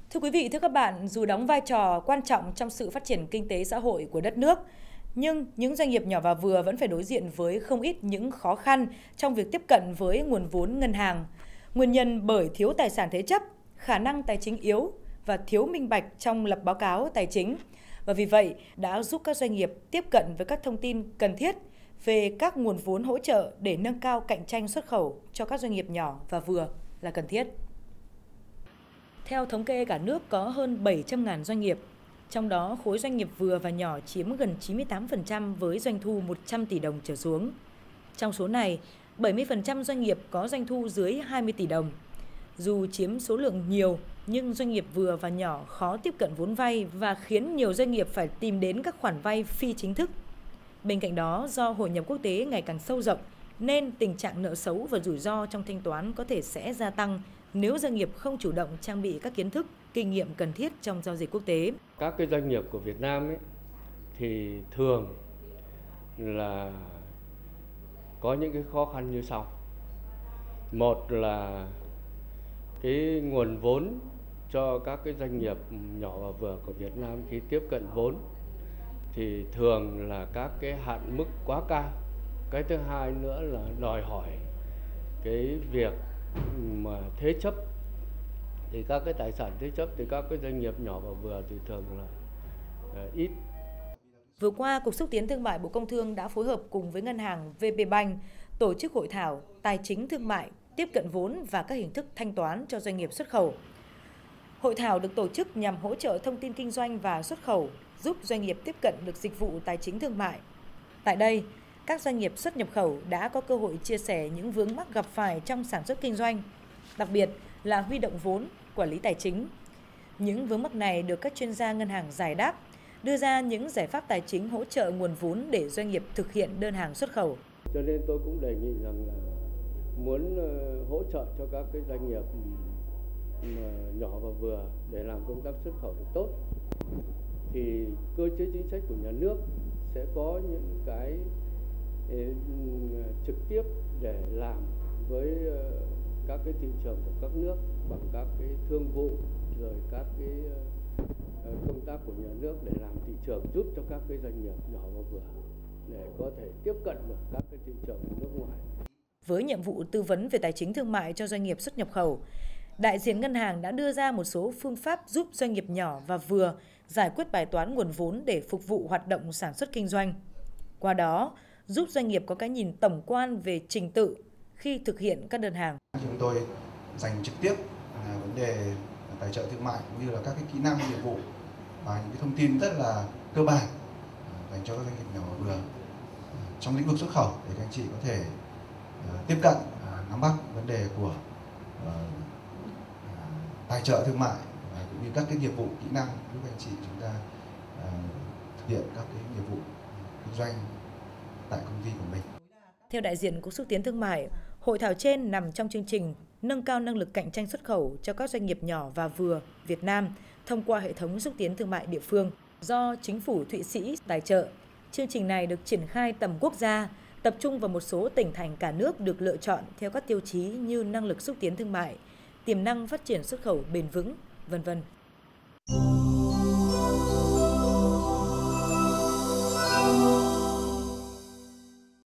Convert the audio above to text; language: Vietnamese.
Thưa quý vị, thưa các bạn, dù đóng vai trò quan trọng trong sự phát triển kinh tế xã hội của đất nước, nhưng những doanh nghiệp nhỏ và vừa vẫn phải đối diện với không ít những khó khăn trong việc tiếp cận với nguồn vốn ngân hàng. Nguyên nhân bởi thiếu tài sản thế chấp, khả năng tài chính yếu và thiếu minh bạch trong lập báo cáo tài chính. Và vì vậy đã giúp các doanh nghiệp tiếp cận với các thông tin cần thiết về các nguồn vốn hỗ trợ để nâng cao cạnh tranh xuất khẩu cho các doanh nghiệp nhỏ và vừa là cần thiết. Theo thống kê, cả nước có hơn 700.000 doanh nghiệp, trong đó khối doanh nghiệp vừa và nhỏ chiếm gần 98% với doanh thu 100 tỷ đồng trở xuống. Trong số này, 70% doanh nghiệp có doanh thu dưới 20 tỷ đồng. Dù chiếm số lượng nhiều, nhưng doanh nghiệp vừa và nhỏ khó tiếp cận vốn vay và khiến nhiều doanh nghiệp phải tìm đến các khoản vay phi chính thức. Bên cạnh đó, do hội nhập quốc tế ngày càng sâu rộng, nên tình trạng nợ xấu và rủi ro trong thanh toán có thể sẽ gia tăng nếu doanh nghiệp không chủ động trang bị các kiến thức, kinh nghiệm cần thiết trong giao dịch quốc tế. Các cái doanh nghiệp của Việt Nam ấy, thì thường là có những cái khó khăn như sau. Một là cái nguồn vốn cho các cái doanh nghiệp nhỏ và vừa của Việt Nam khi tiếp cận vốn thì thường là các cái hạn mức quá cao. Cái thứ hai nữa là đòi hỏi cái việc mà thế chấp, thì các cái tài sản thế chấp thì các cái doanh nghiệp nhỏ và vừa thì thường là ít. Vừa qua, Cục Xúc tiến Thương mại Bộ Công Thương đã phối hợp cùng với ngân hàng VPBank tổ chức hội thảo tài chính thương mại, tiếp cận vốn và các hình thức thanh toán cho doanh nghiệp xuất khẩu. Hội thảo được tổ chức nhằm hỗ trợ thông tin kinh doanh và xuất khẩu, giúp doanh nghiệp tiếp cận được dịch vụ tài chính thương mại. Tại đây, các doanh nghiệp xuất nhập khẩu đã có cơ hội chia sẻ những vướng mắc gặp phải trong sản xuất kinh doanh, đặc biệt là huy động vốn, quản lý tài chính. Những vướng mắc này được các chuyên gia ngân hàng giải đáp, đưa ra những giải pháp tài chính hỗ trợ nguồn vốn để doanh nghiệp thực hiện đơn hàng xuất khẩu. Cho nên tôi cũng đề nghị rằng là muốn hỗ trợ cho các cái doanh nghiệp nhỏ và vừa để làm công tác xuất khẩu được tốt, thì cơ chế chính sách của nhà nước sẽ có những cái trực tiếp để làm với các cái thị trường của các nước bằng các cái thương vụ, rồi các cái công tác của nhà nước để làm thị trường, giúp cho các cái doanh nghiệp nhỏ và vừa để có thể tiếp cận được các cái thị trường nước ngoài. Với nhiệm vụ tư vấn về tài chính thương mại cho doanh nghiệp xuất nhập khẩu, đại diện ngân hàng đã đưa ra một số phương pháp giúp doanh nghiệp nhỏ và vừa giải quyết bài toán nguồn vốn để phục vụ hoạt động sản xuất kinh doanh. Qua đó, giúp doanh nghiệp có cái nhìn tổng quan về trình tự khi thực hiện các đơn hàng. Chúng tôi dành trực tiếp vấn đề tài trợ thương mại cũng như là các cái kỹ năng nghiệp vụ và những cái thông tin rất là cơ bản dành cho các doanh nghiệp nhỏ và vừa trong lĩnh vực xuất khẩu để các anh chị có thể tiếp cận, nắm bắt vấn đề của tài trợ thương mại cũng như các cái nghiệp vụ kỹ năng giúp anh chị chúng ta thực hiện các cái nghiệp vụ kinh doanh tại công ty của mình. Theo đại diện Cục Xúc tiến Thương mại, hội thảo trên nằm trong chương trình nâng cao năng lực cạnh tranh xuất khẩu cho các doanh nghiệp nhỏ và vừa Việt Nam thông qua hệ thống xúc tiến thương mại địa phương do chính phủ Thụy Sĩ tài trợ. Chương trình này được triển khai tầm quốc gia, tập trung vào một số tỉnh thành cả nước được lựa chọn theo các tiêu chí như năng lực xúc tiến thương mại, tiềm năng phát triển xuất khẩu bền vững, v.v.